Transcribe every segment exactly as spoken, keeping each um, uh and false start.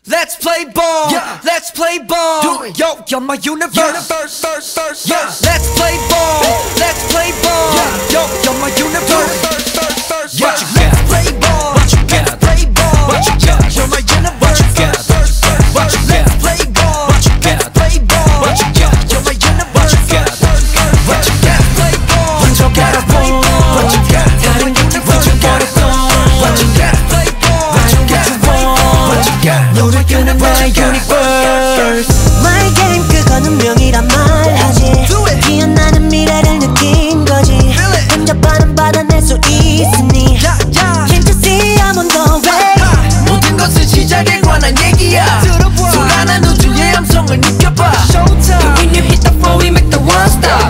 Let's play ball. Yeah. Let's play ball. Do it. Yo, you're my universe. Universe, verse, verse, Yeah. verse. Let's play ball. Let's play ball. Yeah. Yo, you're my universe. Verse, verse, verse, Yeah. verse. Let's play ball. What you Let's got? play ball. What you Yo, got? you're my universe. What you got? Verse, verse, What you Let's got? play ball. What you Let's got? play ball. What you got? You're my universe. What you got? What you got? Play ball. What you got? Let's play ball. What you got? You're my universe. What you got? What you got? Play ball. What you got? Let's play ball. What you got? 너를 끄는 What 나의 you got? universe. My game 그건 운명이란 말하지 Do it. 피어나는 미래를 느낀 거지 Feel it. 혼자만은 받아낼 수 있으니 야, 야. Can't you see I'm on the way 모든 것은 시작에 관한 얘기야. 들어봐. 소란한 우주의 함성을 느껴봐. Showtime. When you hit the floor, we make the world stop.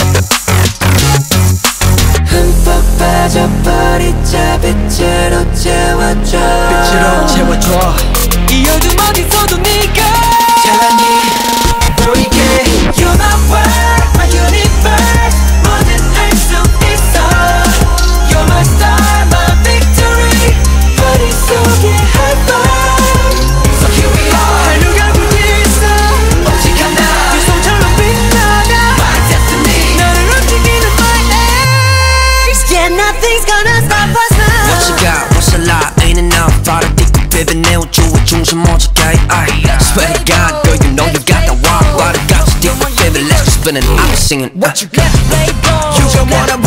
흠뻑 빠져버리자 빛으로 채워줘 빛으로 채워줘. 이 어둠 어디서도 네가 찬란히 보이게. You're my world, my universe 뭐든 할 수 있어 You're my star, my victory 머릿속에 high five So here we are. 하루가 불고 있어 오직 하나. 두 손처럼 빛나가 My destiny. 너를 움직이는 my ace. Yeah, nothing's gonna stop us now What you got? What's a lie? Ain't enough. 발을 딛고 비빈 내 우주의 중심 오직해. Swear to God, girl, you know you got the walk. 발을 같이 딛고 비빈. Let's just spin it. I'm singing. What you got? Play ball You gon' wanna